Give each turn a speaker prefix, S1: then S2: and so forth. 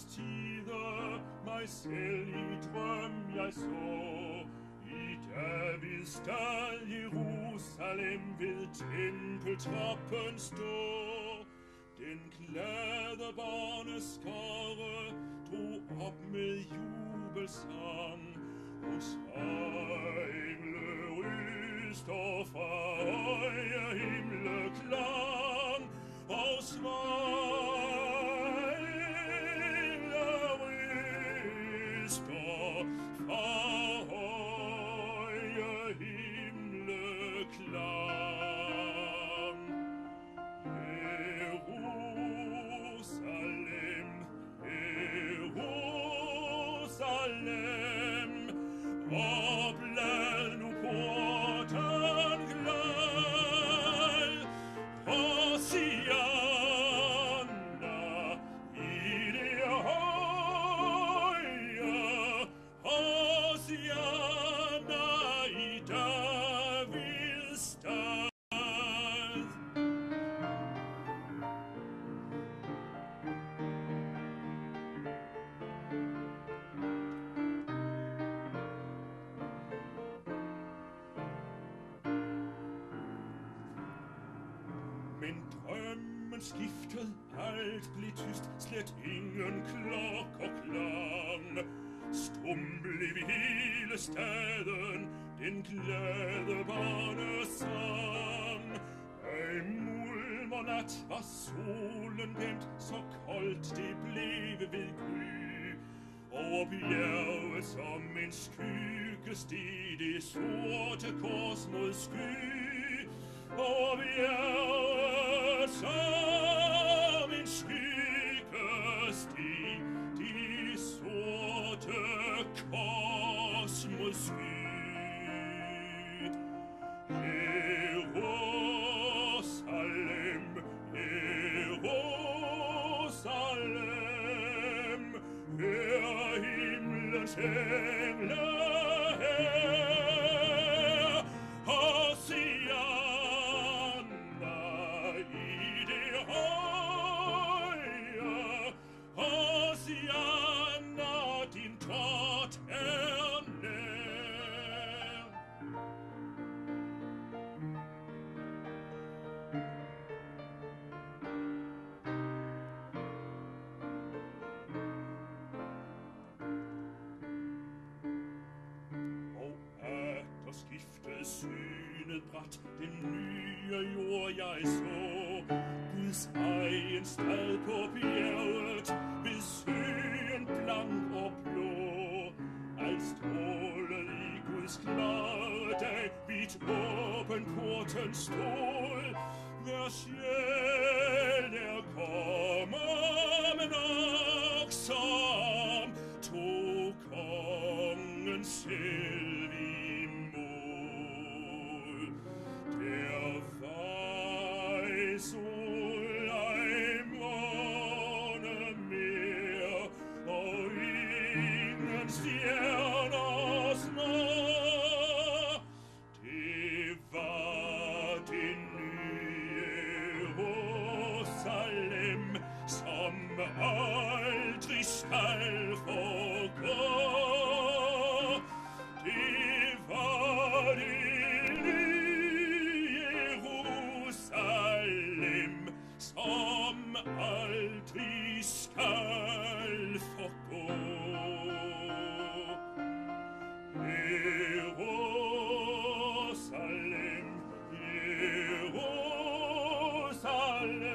S1: tider mig selv i drøm jeg så. I Davids stald Jerusalem ved tempeltrappen står. Den glade barneskare drog op med jubelsang. Hos engle ryster fra høje himmelklang, og svagle ryster fra høje himmelklang. Jerusalem, Jerusalem, oplad nu porten glad. Hosianna i det høje, Hosianna i Davids stad. Men drømmen skiftede, alt blev tyst, slet ingen klokker klang. Stum blev i hele staden den glade barnesang. Ej mulm og nat var solen gemt, så koldt det blev ved gry. Over bjerget som en skygge steg det sorte kors mod sky. Over bjerget som en skygge steg de sorte kors mod sky. Jerusalem, Jerusalem, hør himlens engle her. Hosianna i det høje, Hosianna, din port er nær. Og atter skiftede synet brat, den nye jord jeg så. Guds egen stad på bjerget, ved søen blank og blå. Alt strålede i Guds klare dag, vidt åben porten stod. Hver sjæl der kommer, men også om tog kongen selv imod. Der var i sol ej måne mere, og ingen stjerners når. Det var det nye Jerusalem, som aldrig skal forgå. Det var det nye Jerusalem, som aldrig skal forgå. Jerusalem, Jerusalem,